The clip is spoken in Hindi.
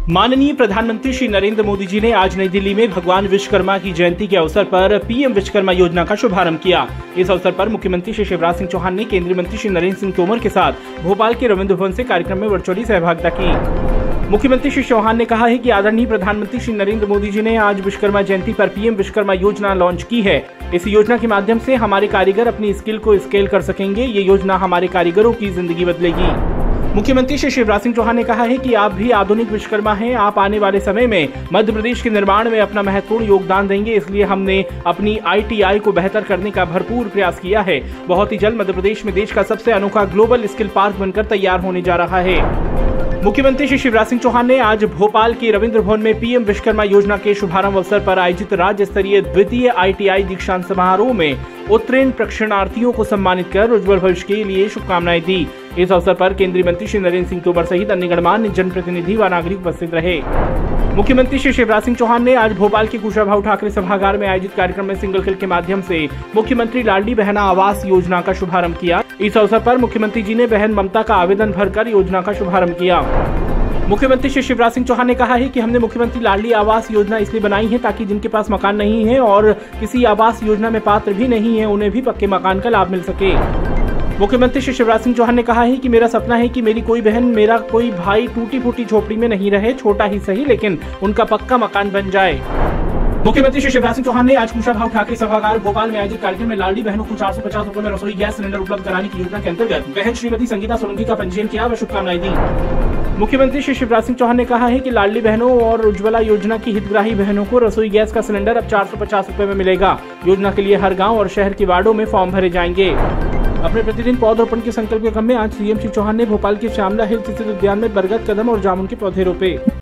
माननीय प्रधानमंत्री श्री नरेंद्र मोदी जी ने आज नई दिल्ली में भगवान विश्वकर्मा की जयंती के अवसर पर पीएम विश्वकर्मा योजना का शुभारंभ किया। इस अवसर पर मुख्यमंत्री श्री शिवराज सिंह चौहान ने केंद्रीय मंत्री श्री नरेंद्र सिंह तोमर के साथ भोपाल के रविंद्र भवन से कार्यक्रम में वर्चुअली सहभागिता की। मुख्यमंत्री श्री चौहान ने कहा है कि आदरणीय प्रधानमंत्री श्री नरेंद्र मोदी जी ने आज विश्वकर्मा जयंती पर पीएम विश्वकर्मा योजना लॉन्च की है। इस योजना के माध्यम से हमारे कारीगर अपनी स्किल को स्केल कर सकेंगे। ये योजना हमारे कारीगरों की जिंदगी बदलेगी। मुख्यमंत्री श्री शिवराज सिंह चौहान ने कहा है कि आप भी आधुनिक विश्वकर्मा हैं। आप आने वाले समय में मध्य प्रदेश के निर्माण में अपना महत्वपूर्ण योगदान देंगे। इसलिए हमने अपनी ITI को बेहतर करने का भरपूर प्रयास किया है। बहुत ही जल्द मध्य प्रदेश में देश का सबसे अनोखा ग्लोबल स्किल पार्क बनकर तैयार होने जा रहा है। मुख्यमंत्री श्री शिवराज सिंह चौहान ने आज भोपाल के रविंद्र भवन में पीएम विश्वकर्मा योजना के शुभारंभ अवसर पर आयोजित राज्य स्तरीय द्वितीय ITI दीक्षांत समारोह में उत्तीर्ण प्रशिक्षणार्थियों को सम्मानित कर उज्जवल भविष्य के लिए शुभकामनाएं दी। इस अवसर पर केंद्रीय मंत्री श्री नरेंद्र सिंह तोमर सहित अन्य गणमान्य जनप्रतिनिधि व नागरिक उपस्थित रहे। मुख्यमंत्री श्री शिवराज सिंह चौहान ने आज भोपाल के कुशाभाऊ ठाकरे सभागार में आयोजित कार्यक्रम में सिंगल खिल के माध्यम से मुख्यमंत्री लाडली बहना आवास योजना का शुभारंभ किया। इस अवसर पर मुख्यमंत्री जी ने बहन ममता का आवेदन भरकर योजना का शुभारंभ किया। मुख्यमंत्री श्री शिवराज सिंह चौहान ने कहा है कि हमने मुख्यमंत्री लाडली आवास योजना इसलिए बनाई है ताकि जिनके पास मकान नहीं है और किसी आवास योजना में पात्र भी नहीं है, उन्हें भी पक्के मकान का लाभ मिल सके। मुख्यमंत्री श्री शिवराज सिंह चौहान ने कहा है कि मेरा सपना है कि मेरी कोई बहन, मेरा कोई भाई टूटी फूटी झोपड़ी में नहीं रहे, छोटा ही सही लेकिन उनका पक्का मकान बन जाए। मुख्यमंत्री श्री शिवराज सिंह चौहान ने आज कुशाभाऊ ठाकरे सभागार भोपाल में आयोजित कार्यक्रम में लाडली बहनों को 450 रुपए में रसोई गैस सिलेंडर उपलब्ध कराने की योजना के अंतर्गत बहन श्रीमती संगीता सोलंकी का पंजीयन किया व शुभकामनाएं दी। मुख्यमंत्री श्री शिवराज सिंह चौहान ने कहा है कि लाडली बहनों और उज्ज्वला योजना की हितग्राही बहनों को रसोई गैस का सिलेंडर अब 450 रुपए में मिलेगा। योजना के लिए हर गाँव और शहर के वार्डों में फॉर्म भरे जाएंगे। अपने प्रतिदिन पौधरोपण के संकल्प के क्रम में आज CM श्री चौहान ने भोपाल के श्यामला हिल्स स्थित उद्यान में बरगद, कदम और जामुन के पौधे रोपे।